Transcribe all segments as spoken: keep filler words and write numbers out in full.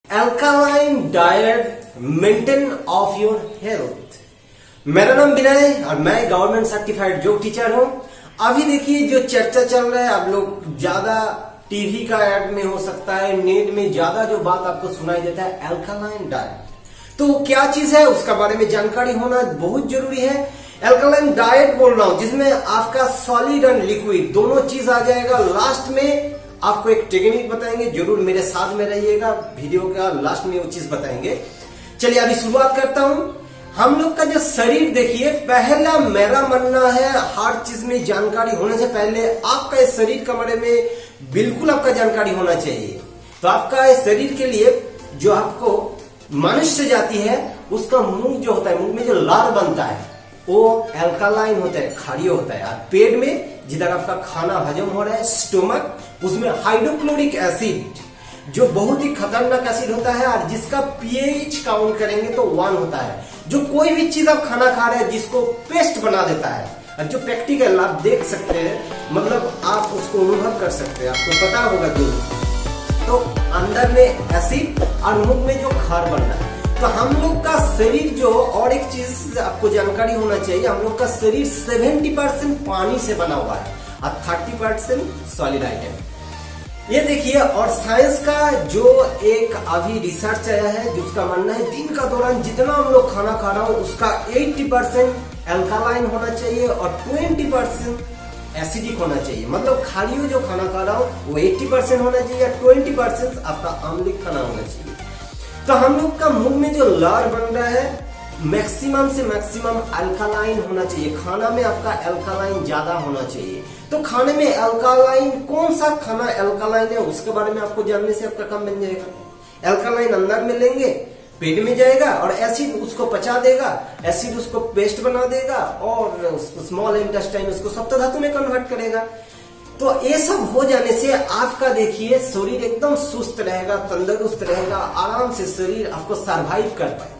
Alkaline diet maintain of your health. मेरा नाम विनय और मैं गवर्नमेंट सर्टिफाइड योग टीचर हूं। अभी देखिए जो चर्चा चल रहा है, आप लोग ज्यादा टीवी का ऐड में हो सकता है, नेट में ज्यादा जो बात आपको सुनाई देता है अल्कालाइन डाइट। तो क्या चीज है उसका बारे में जानकारी होना बहुत जरूरी है। अल्कालाइन डाइट बोल रहा हूं जिसमें आपका सॉलिड एंड लिक्विड दोनों चीज आ जाएगा। लास्ट में आपको एक टेक्निक बताएंगे, जरूर मेरे साथ में रहिएगा, वीडियो का लास्ट में वो चीज बताएंगे। चलिए अभी शुरुआत करता हूं। हम लोग का जो शरीर देखिए, पहला मेरा मानना है हर चीज में जानकारी होने से पहले आपका इस शरीर के बारे में बिल्कुल आपका जानकारी होना चाहिए। तो आपका इस शरीर के लिए जो आपको मनुष्य जाति है उसका मुंह जो होता है, मुंह में जो लार बनता है वो अल्कालाइन होता है, क्षारीय होता है। और पेट में जिधर आपका खाना हजम हो रहा है, स्टोमक, उसमें हाइड्रोक्लोरिक एसिड जो बहुत ही खतरनाक एसिड होता है और जिसका पीएच काउंट करेंगे तो वन होता है। जो कोई भी चीज आप खाना खा रहे हैं जिसको पेस्ट बना देता है, और जो प्रैक्टिकल आप देख सकते हैं, मतलब आप उसको अनुभव कर सकते हैं, आपको पता होगा जो तो अंदर में एसिड और मुंह में जो खार बन रहा है। तो हम लोग का शरीर जो, और एक चीज आपको जानकारी होना चाहिए, हम लोग का शरीर सत्तर परसेंट पानी से बना हुआ है और तीस परसेंट सॉलिड आइटम। ये देखिए, और साइंस का जो एक अभी रिसर्च आया है जिसका मानना है दिन का दौरान जितना हम लोग खाना खा रहा हूँ उसका अस्सी परसेंट अल्कालाइन होना चाहिए और बीस परसेंट एसिडिक होना चाहिए। मतलब क्षारीय जो खाना खा रहा हूँ वो अस्सी परसेंट होना चाहिए, बीस परसेंट आपका अम्लिक खाना होना चाहिए। तो हम लोग का मुंह में जो लार बन रहा है मैक्सिमम से मैक्सिमम अल्कालाइन होना चाहिए। खाना में आपका अल्कालाइन ज्यादा होना चाहिए। तो खाने में अल्कालाइन, कौन सा खाना अल्कालाइन है उसके बारे में आपको जानने से आपका काम बन जाएगा। अल्कालाइन अंदर में लेंगे, पेट में जाएगा और एसिड उसको पचा देगा, एसिड उसको पेस्ट बना देगा और स्मॉल इंटेस्टाइन उसको सप्त धातु में कन्वर्ट करेगा। तो ये सब हो जाने से आपका देखिए शरीर एकदम सुस्त रहेगा, तंदुरुस्त रहेगा, आराम से शरीर आपको सरवाइव कर पाएगा।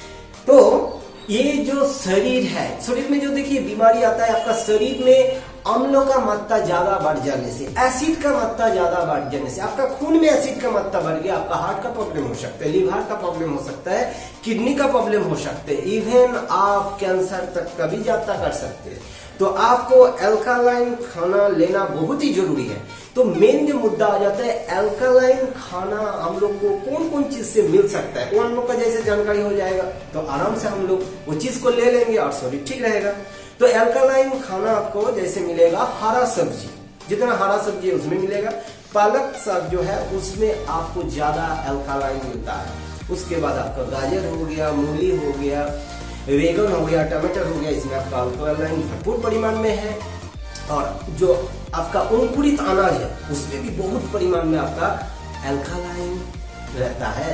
तो ये जो शरीर है, शरीर में जो देखिए बीमारी आता है, आपका शरीर में अम्लों का मात्रा ज्यादा बढ़ जाने से, एसिड का मात्रा ज्यादा बढ़ जाने से, आपका खून में एसिड का मात्रा बढ़ गया, आपका हार्ट का प्रॉब्लम हो सकता है, लिवर का प्रॉब्लम हो सकता है, किडनी का प्रॉब्लम हो सकता है, इवन आप कैंसर तक का भी यात्रा कर सकते हैं। तो आपको अल्कालाइन खाना लेना बहुत ही जरूरी है। तो मेन जो मुद्दा आ जाता है, अल्कालाइन खाना हम लोग को कौन कौन चीज से मिल सकता है, वो हम लोग का जैसे जानकारी हो जाएगा तो आराम से हम लोग वो चीज को ले लेंगे और शरीर ठीक रहेगा। तो अल्कालाइन खाना आपको जैसे मिलेगा, हरा सब्जी, जितना हरा सब्जी है उसमें मिलेगा। पालक साग जो है उसमें आपको ज्यादा अल्कालाइन मिलता है। उसके बाद आपका गाजर हो गया, मूली हो गया, वेगन हो गया, टमाटर हो गया, इसमें आपका अल्कालाइन भरपूर परिमाण में है। और जो आपका अंकुरित अनाज है उसमें भी बहुत परिमाण में आपका अल्कालाइन रहता है।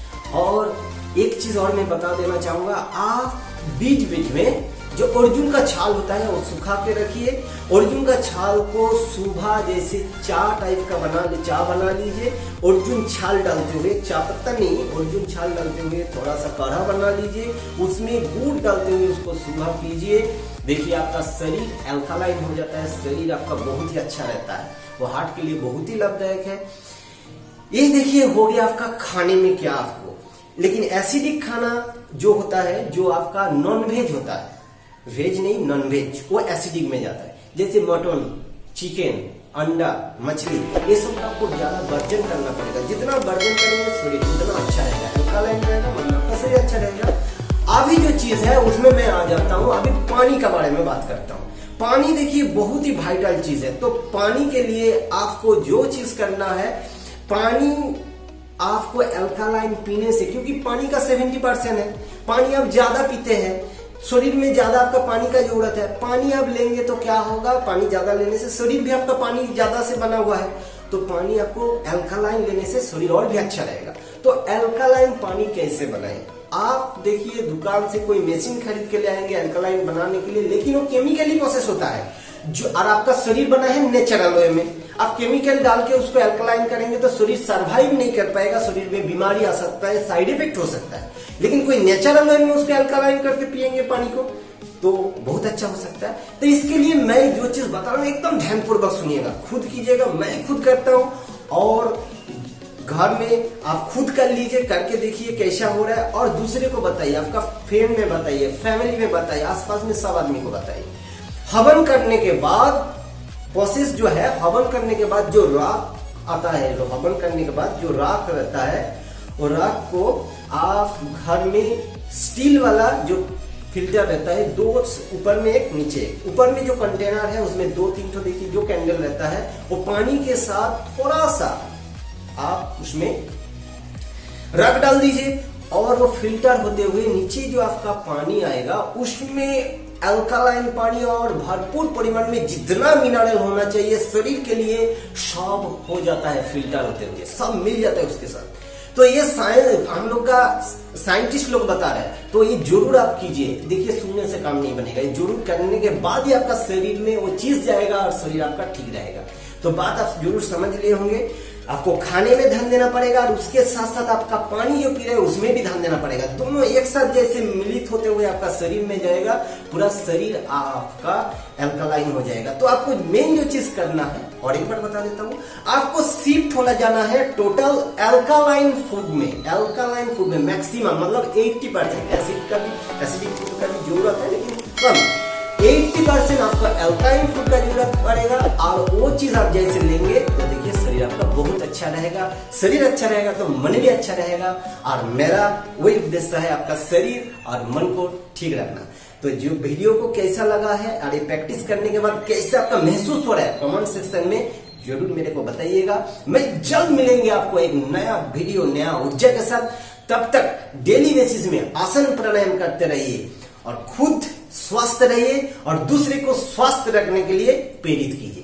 और एक चीज और मैं बता देना चाहूंगा, आप बीच बीच में जो अर्जुन का छाल होता है वो सुखा के रखिए। अर्जुन का छाल को सुबह जैसे चाय टाइप का बना ले, चाय बना लीजिए, अर्जुन छाल डालते हुए, चाय पत्ता नहीं, अर्जुन छाल डालते हुए थोड़ा सा काढ़ा बना लीजिए, उसमें गुड़ डालते हुए उसको सुबह पीजिए। देखिए आपका शरीर अल्कालाइन हो जाता है, शरीर आपका बहुत ही अच्छा रहता है, वो हार्ट के लिए बहुत ही लाभदायक है। ये देखिए हो गया आपका खाने में क्या आपको। लेकिन एसिडिक खाना जो होता है, जो आपका नॉन वेज होता है, वेज नहीं नॉन वेज, वो एसिडिक में जाता है। जैसे मटन, चिकन, अंडा, मछली, ये सब आपको ज्यादा वर्जन करना पड़ेगा। जितना वर्जन करेंगे शरीर उतना अच्छा रहेगा, अल्कालाइन रहेगा, मतलब आपका शरीर अच्छा रहेगा। अभी जो चीज है उसमें मैं आ जाता हूँ, अभी पानी के बारे में बात करता हूँ। पानी देखिए बहुत ही वाइटल चीज है। तो पानी के लिए आपको जो चीज करना है, पानी आपको अल्कालाइन पीने से, क्योंकि पानी का सत्तर परसेंट है, पानी आप ज्यादा पीते हैं, शरीर में ज्यादा आपका पानी का जरूरत है। पानी आप लेंगे तो क्या होगा, पानी ज्यादा लेने से शरीर भी आपका पानी ज्यादा से बना हुआ है, तो पानी आपको अल्कालाइन लेने से शरीर और भी अच्छा रहेगा। तो अल्कालाइन पानी कैसे बनाएं? आप देखिए दुकान से कोई मशीन खरीद के ले आएंगे अल्कालाइन बनाने के लिए, लेकिन वो केमिकली प्रोसेस होता है जो, और आपका शरीर बना है नेचुरल वे में। आप केमिकल डाल के उसको अल्कालाइन करेंगे तो शरीर सरवाइव नहीं कर पाएगा, शरीर में बीमारी आ सकता है, साइड इफेक्ट हो सकता है। लेकिन कोई नेचुरल वे में उसको अल्कालाइन करके पिएंगे पानी को तो बहुत अच्छा हो सकता है। तो इसके लिए मैं जो चीज बता रहा हूँ एकदम ध्यानपूर्वक सुनिएगा, खुद कीजिएगा, मैं खुद करता हूँ और घर में आप खुद कर लीजिए, करके देखिए कैसा हो रहा है और दूसरे को बताइए, आपका फ्रेंड में बताइए, फैमिली में बताइए, आसपास में सब आदमी को बताइए। हवन करने के बाद प्रोसेस जो है, हवन करने के बाद जो राख आता है, जो हवन करने के बाद जो राख रहता है, वो राख को आप घर में स्टील वाला जो फिल्टर रहता है, दो ऊपर में एक नीचे एक, ऊपर में जो कंटेनर है उसमें दो तीन तो देखिए जो कैंडल रहता है, वो पानी के साथ थोड़ा सा आप उसमें रख डाल दीजिए और वो फिल्टर होते हुए नीचे जो आपका पानी आएगा उसमें अल्कालाइन पानी और भरपूर परिमाण में जितना मिनरल होना चाहिए शरीर के लिए सब हो जाता है, फिल्टर होते हुए सब मिल जाता है उसके साथ। तो ये साइंस हम लोग का साइंटिस्ट लोग बता रहे हैं, तो ये जरूर आप कीजिए। देखिए सुनने से काम नहीं बनेगा, ये जरूर करने के बाद ही आपका शरीर में वो चीज जाएगा और शरीर आपका ठीक रहेगा। तो बात आप जरूर समझ लिए होंगे। आपको खाने में ध्यान देना पड़ेगा और उसके साथ साथ आपका पानी जो पी रहे हैं उसमें भी ध्यान देना पड़ेगा। दोनों एक साथ जैसे मिलित होते हुए आपका शरीर में जाएगा, पूरा शरीर आपका अल्कलाइन हो जाएगा। तो आपको मेन जो चीज करना है, और एक बार बता देता हूँ, आपको शिफ्ट होना जाना है टोटल अल्कालाइन फूड में। अल्कालाइन फूड में मैक्सिमम मतलब अस्सी परसेंट एसिड का भी एसिडिक फूड का भी जरूरत है, लेकिन कम अस्सी परसेंट आपका अल्कालाइन फूड का जरूरत पड़ेगा। और वो चीज आप जैसे लेंगे तो देखिए शरीर आपका बहुत अच्छा रहेगा। शरीर अच्छा रहेगा तो मन भी अच्छा रहेगा। और मेरा वही उद्देश्य है आपका शरीर और मन को ठीक रखना। तो जो वीडियो को कैसा लगा है और ये प्रैक्टिस करने के बाद कैसे आपका महसूस हो रहा है, कमेंट सेक्शन में जरूर मेरे को बताइएगा। मैं जल्द मिलेंगे आपको एक नया वीडियो नया ऊर्जा के साथ। तब तक डेली बेसिस में आसन प्राणायाम करते रहिए और खुद स्वस्थ रहिए और दूसरे को स्वस्थ रखने के लिए प्रेरित कीजिए।